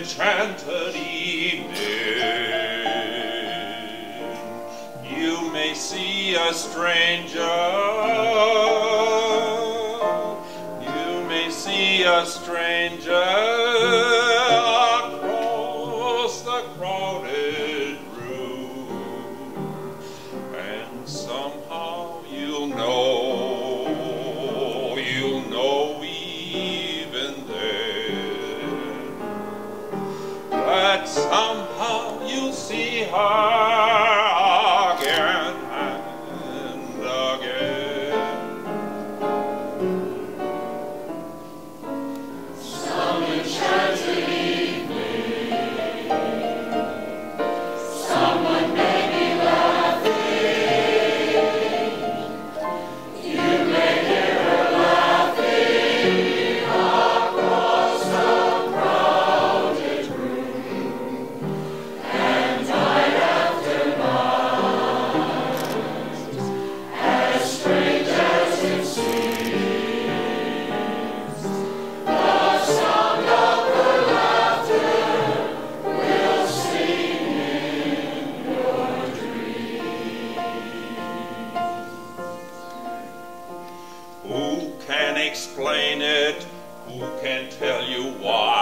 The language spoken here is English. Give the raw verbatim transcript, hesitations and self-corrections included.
enchanted evening. You may see a stranger, you may see a stranger across the crowded room, and somehow you'll know, you'll know even then, that somehow you'll see her again and again. Some enchanted evening, someone may be laughing. You may hear her laughing across the crowded room, and night after night, as strange as it seems, the sound of her laughter will sing in your dreams. Who can explain it? Who can tell you why?